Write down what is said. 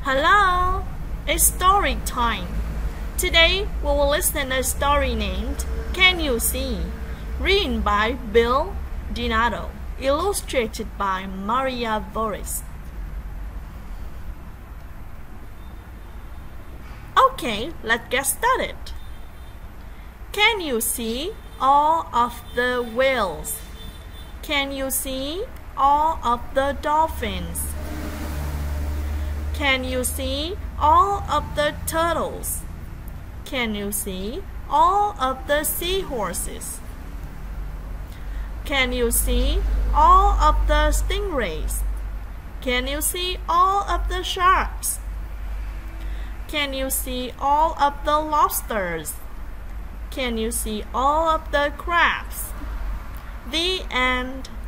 Hello, it's story time. Today we will listen to a story named Can You See? Written by Bill Donato, illustrated by Maria Boris. Okay, let's get started. Can you see all of the whales? Can you see all of the dolphins? Can you see all of the turtles? Can you see all of the seahorses? Can you see all of the stingrays? Can you see all of the sharks? Can you see all of the lobsters? Can you see all of the crabs? The end.